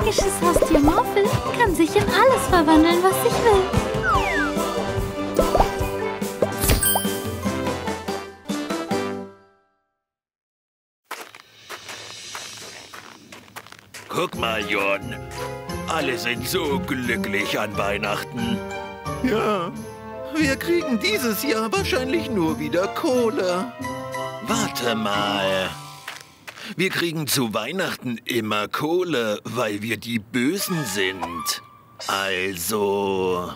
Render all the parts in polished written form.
magisches Haustier Morphle kann sich in alles verwandeln, was sich will. Guck mal, Jon. Alle sind so glücklich an Weihnachten. Ja, wir kriegen dieses Jahr wahrscheinlich nur wieder Kohle. Warte mal. Wir kriegen zu Weihnachten immer Kohle, weil wir die Bösen sind. Also,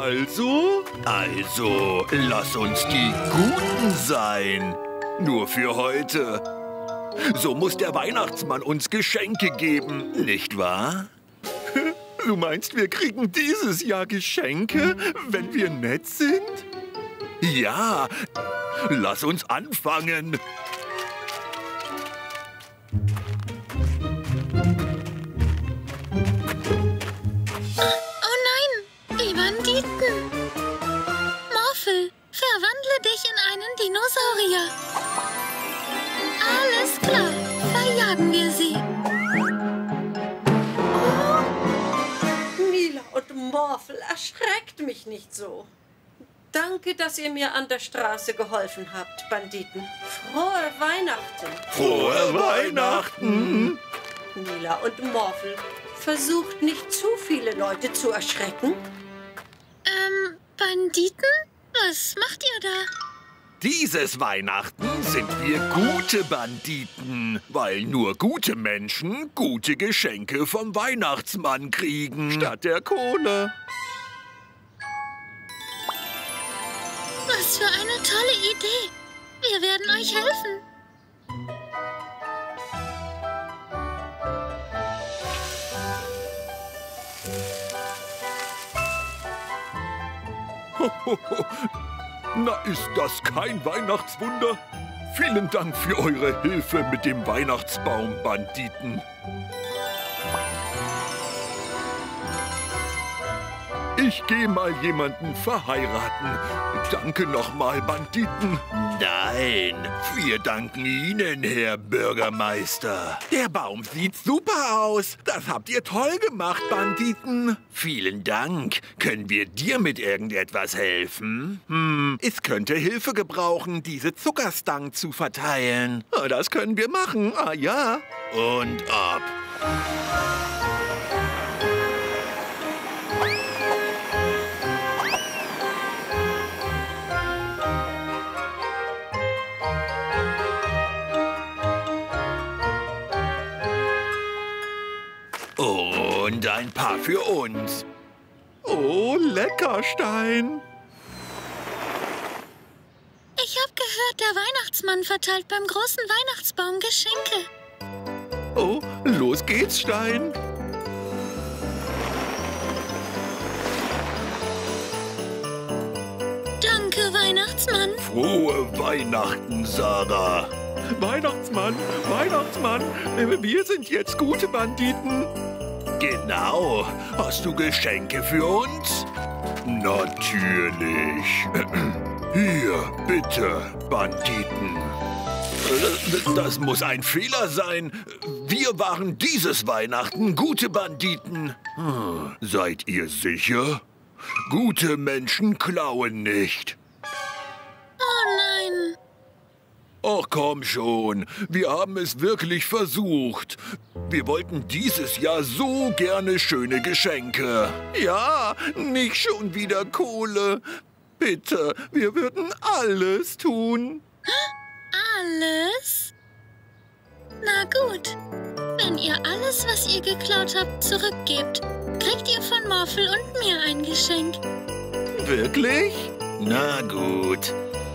lass uns die Guten sein. Nur für heute. So muss der Weihnachtsmann uns Geschenke geben, nicht wahr? Du meinst, wir kriegen dieses Jahr Geschenke, wenn wir nett sind? Ja, lass uns anfangen. Oh nein, die Banditen. Morphle, verwandle dich in einen Dinosaurier. Alles klar, verjagen wir sie. Mila und Morphle, erschreckt mich nicht so. Danke, dass ihr mir an der Straße geholfen habt, Banditen. Frohe Weihnachten. Frohe Weihnachten! Mila und Morphle, versucht nicht zu viele Leute zu erschrecken. Banditen? Was macht ihr da? Dieses Weihnachten sind wir gute Banditen, weil nur gute Menschen gute Geschenke vom Weihnachtsmann kriegen. Statt der Kohle. Was für eine tolle Idee. Wir werden euch helfen. Na, ist das kein Weihnachtswunder? Vielen Dank für eure Hilfe mit dem Weihnachtsbaum, Banditen. Ich gehe mal jemanden verheiraten. Danke nochmal, Banditen. Nein, wir danken Ihnen, Herr Bürgermeister. Der Baum sieht super aus. Das habt ihr toll gemacht, Banditen. Vielen Dank. Können wir dir mit irgendetwas helfen? Es könnte Hilfe gebrauchen, diese Zuckerstangen zu verteilen. Das können wir machen, ja. Und ab. Und ein paar für uns. Oh, lecker, Stein. Ich habe gehört, der Weihnachtsmann verteilt beim großen Weihnachtsbaum Geschenke. Oh, los geht's, Stein. Danke, Weihnachtsmann. Frohe Weihnachten, Sarah. Weihnachtsmann, Weihnachtsmann, wir sind jetzt gute Banditen. Genau. Hast du Geschenke für uns? Natürlich. Hier, bitte, Banditen. Das muss ein Fehler sein. Wir waren dieses Weihnachten gute Banditen. Seid ihr sicher? Gute Menschen klauen nicht. Oh nein. Ach komm schon, wir haben es wirklich versucht. Wir wollten dieses Jahr so gerne schöne Geschenke. Ja, nicht schon wieder Kohle. Bitte, wir würden alles tun. Alles? Na gut. Wenn ihr alles, was ihr geklaut habt, zurückgebt, kriegt ihr von Morphle und mir ein Geschenk. Wirklich? Na gut.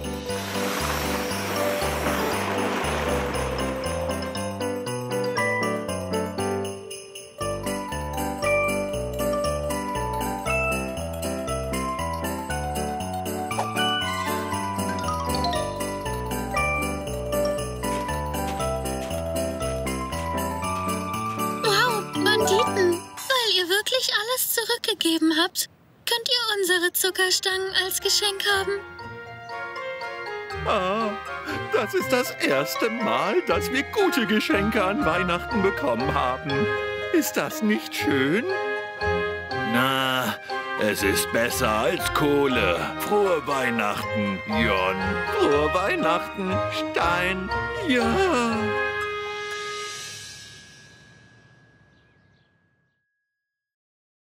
Alles zurückgegeben habt, könnt ihr unsere Zuckerstangen als Geschenk haben. Ah, das ist das erste Mal, dass wir gute Geschenke an Weihnachten bekommen haben. Ist das nicht schön? Na, es ist besser als Kohle. Frohe Weihnachten, Jon. Frohe Weihnachten, Stein. Ja.